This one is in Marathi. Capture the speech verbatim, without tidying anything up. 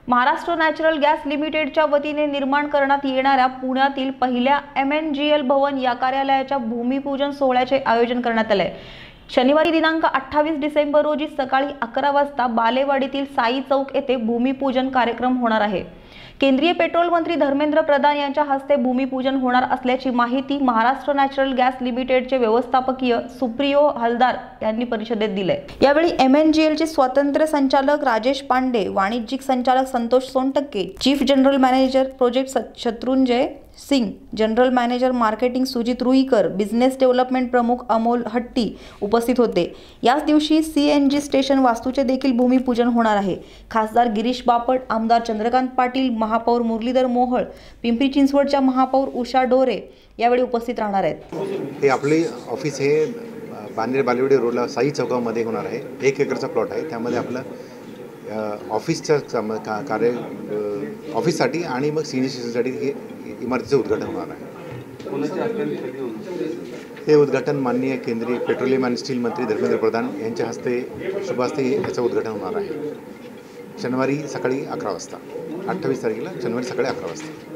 महाराष्ट्र नॅचरल गॅस लिमिटेडच्या वतीने निर्माण करण्यात येणाऱ्या पुण्यातील पहिल्या एम एन जी एल भवन या कार्यालयाच्या भूमिपूजन सोहळ्याचे आयोजन करण्यात आले आहे। शनिवारी दिनांक अठ्ठावीस डिसेंबर रोजी सकाळी अकरा वाजता बालेवाडीतील साई चौक येथे भूमिपूजन कार्यक्रम होणार आहे। केंद्रीय पेट्रोल मंत्री धर्मेंद्र प्रधान यांच्या हस्ते भूमिपूजन होणार असल्याची माहिती महाराष्ट्र नॅचरल गॅस लिमिटेडचे व्यवस्थापकीय सुप्रियो हलदार यांनी परिषदेत दिले। यावेळी एम एन जी एल चे स्वतंत्र संचालक राजेश पांडे, वाणिज्यिक संचालक Santosh Sontakke, chief general manager project Shatrunjay Singh, general manager marketing Sujit Ruikar, business development प्रमुख अमोल हट्टी उपस्थित होते। याच दिवशी सी एन जी स्टेशन वास्तूचे देखील भूमिपूजन होणार आहे। खासदार गिरीश बापट, आमदार चंद्रकांत पाटील, महापौर मुरलीधर मोहोळ, पिंपरी चिंचवडच्या महापौर उषा डोरे यावेळी उपस्थित राहणार आहेत। हे आपले ऑफिस हे बांद्रे बालेवाडी रोडला साई चौकामध्ये होणार आहे। एक एकरचा प्लॉट आहे। त्यामध्ये आपलं ऑफिसच्या कार्य ऑफिससाठी आणि मग सिनियर सिटीजनसाठी हे इमारतीचं उद्घाटन होणार आहे। हे उद्घाटन माननीय केंद्रीय पेट्रोलियम आणि स्टील मंत्री धर्मेंद्र प्रधान यांच्या हस्ते शुभ हस्ते याचं उद्घाटन होणार आहे। शनिवारी सकाळी अकरा वाजता अठ्ठावीस तारखेला शनिवारी सकाळी अकरा वाजता।